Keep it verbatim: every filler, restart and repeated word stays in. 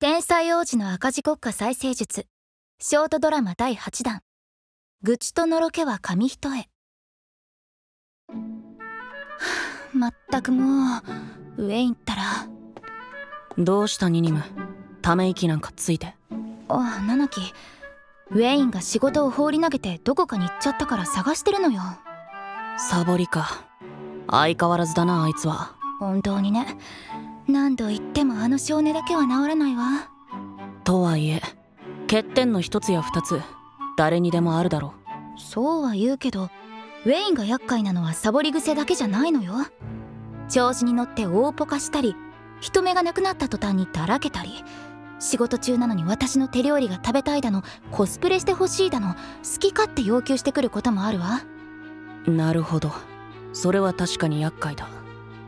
天才王子の赤字国家再生術ショートドラマだいはちだん愚痴とのろけは紙一重。まったくもうウェインったら。 どうしたニニム、ため息なんかついて。 あ、ナナキ、ウェインが仕事を放り投げてどこかに行っちゃったから探してるのよ。 サボりか、相変わらずだなあいつは。 本当にね、何度言ってもあの少年だけは治らないわ。 とはいえ欠点の一つや二つ誰にでもあるだろう。そうは言うけどウェインが厄介なのはサボり癖だけじゃないのよ。調子に乗って大ポカしたり、人目がなくなった途端にだらけたり、仕事中なのに私の手料理が食べたいだの、コスプレしてほしいだの、好き勝手要求してくることもあるわ。 なるほど、それは確かに厄介だ。